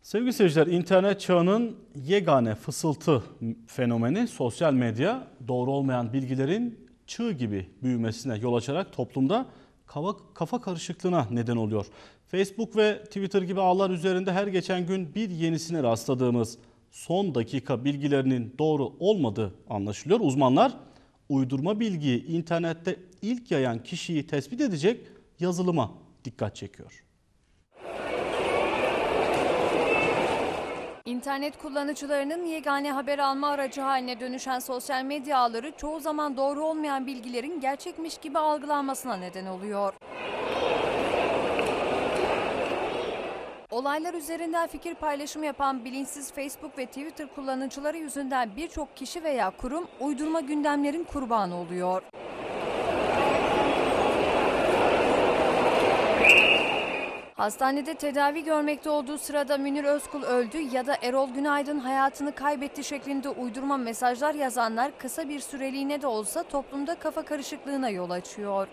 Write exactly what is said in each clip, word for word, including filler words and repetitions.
Sevgili seyirciler, internet çağının yegane fısıltı fenomeni sosyal medya, doğru olmayan bilgilerin çığ gibi büyümesine yol açarak toplumda kafa, kafa karışıklığına neden oluyor. Facebook ve Twitter gibi ağlar üzerinde her geçen gün bir yenisine rastladığımız son dakika bilgilerinin doğru olmadığı anlaşılıyor. Uzmanlar uydurma bilgiyi internette ilk yayan kişiyi tespit edecek yazılıma dikkat çekiyor. İnternet kullanıcılarının yegane haber alma aracı haline dönüşen sosyal medya ağları çoğu zaman doğru olmayan bilgilerin gerçekmiş gibi algılanmasına neden oluyor. Olaylar üzerinden fikir paylaşımı yapan bilinçsiz Facebook ve Twitter kullanıcıları yüzünden birçok kişi veya kurum uydurma gündemlerin kurbanı oluyor. Hastanede tedavi görmekte olduğu sırada Münir Özkul öldü ya da Erol Günaydın hayatını kaybetti şeklinde uydurma mesajlar yazanlar kısa bir süreliğine de olsa toplumda kafa karışıklığına yol açıyor.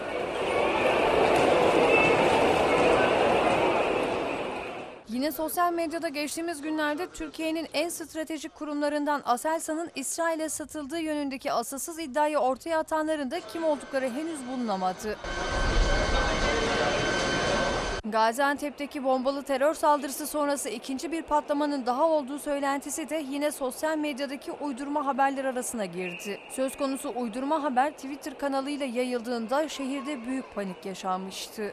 Yine sosyal medyada geçtiğimiız günlerde Türkiye'nin en stratejik kurumlarından Aselsan'ın İsrail'e satıldığı yönündeki asılsız iddiayı ortaya atanların da kim oldukları henüz bulunamadı. Gaziantep'teki bombalı terör saldırısı sonrası ikinci bir patlamanın daha olduğu söylentisi de yine sosyal medyadaki uydurma haberler arasına girdi. Söz konusu uydurma haber Twitter kanalıyla yayıldığında şehirde büyük panik yaşanmıştı.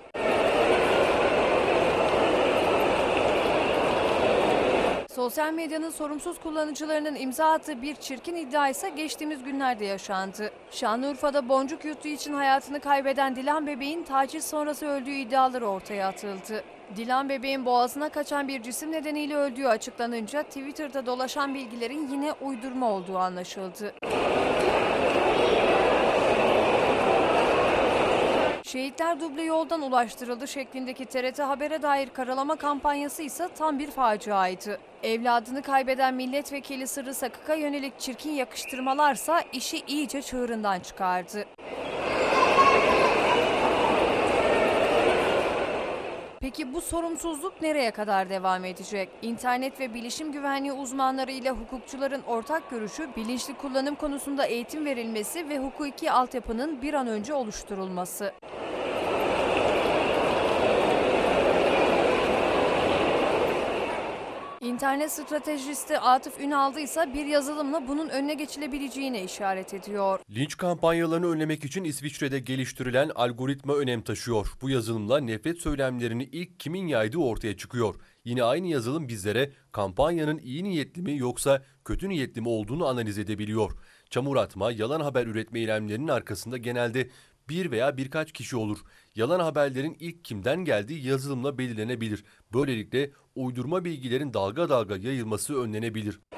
Sosyal medyanın sorumsuz kullanıcılarının imza attığı bir çirkin iddia ise geçtiğimiz günlerde yaşandı. Şanlıurfa'da boncuk yuttuğu için hayatını kaybeden Dilan bebeğin taciz sonrası öldüğü iddiaları ortaya atıldı. Dilan bebeğin boğazına kaçan bir cisim nedeniyle öldüğü açıklanınca Twitter'da dolaşan bilgilerin yine uydurma olduğu anlaşıldı. Şehitler duble yoldan ulaştırıldı şeklindeki T R T Haber'e dair karalama kampanyası ise tam bir faciaydı. Evladını kaybeden milletvekili Sırrı Sakık'a yönelik çirkin yakıştırmalarsa işi iyice çığırından çıkardı. Peki bu sorumsuzluk nereye kadar devam edecek? İnternet ve bilişim güvenliği uzmanları ile hukukçuların ortak görüşü bilinçli kullanım konusunda eğitim verilmesi ve hukuki altyapının bir an önce oluşturulması. İnternet stratejisti Atıf Ünaldı ise bir yazılımla bunun önüne geçilebileceğine işaret ediyor. Linç kampanyalarını önlemek için İsviçre'de geliştirilen algoritma önem taşıyor. Bu yazılımla nefret söylemlerini ilk kimin yaydığı ortaya çıkıyor. Yine aynı yazılım bizlere kampanyanın iyi niyetli mi yoksa kötü niyetli mi olduğunu analiz edebiliyor. Çamur atma, yalan haber üretme eylemlerinin arkasında genelde bir veya birkaç kişi olur. Yalan haberlerin ilk kimden geldiği yazılımla belirlenebilir. Böylelikle uydurma bilgilerin dalga dalga yayılması önlenebilir.